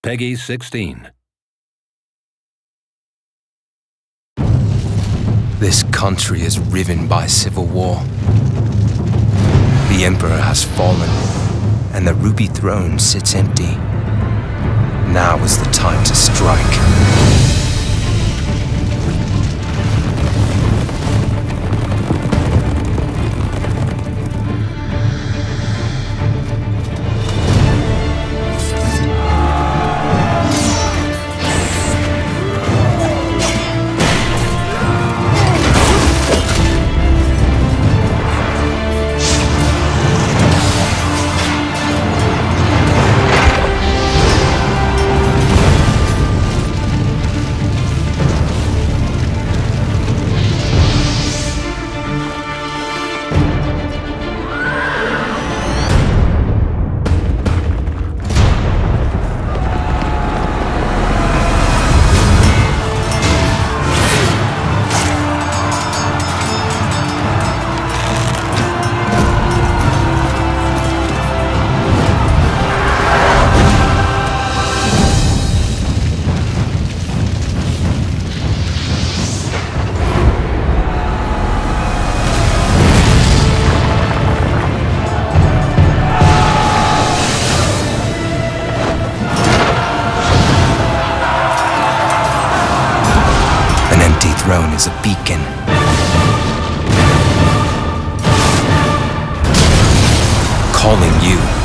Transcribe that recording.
Peggy 16. This country is riven by civil war. The Emperor has fallen, and the ruby throne sits empty. Now is the time to strike. Throne is a beacon. Calling you.